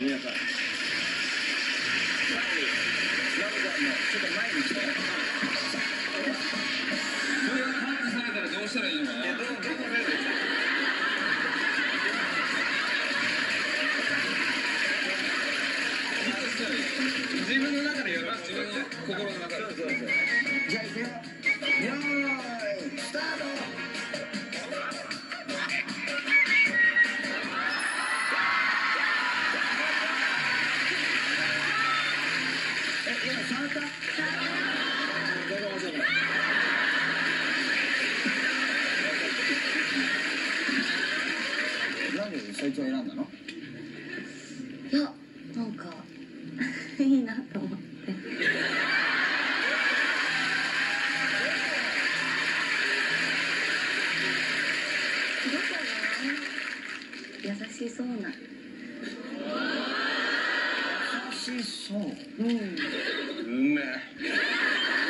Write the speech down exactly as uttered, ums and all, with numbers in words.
皆さん。ラムちゃんのちょっと前に来て。それが感知されたらどうしたらいいのかな。いや、どう、どこ出るんですか。自分の中でやる。自分の心の中で。そうそうそう。じゃあ行くよ。よーい、スタート。え、今触った？どうぞどうぞ。なんでそいつを選んだの？ いや、なんかいいなと思って。どうかな？優しそうな。 優しそう。 うん。 うめえ。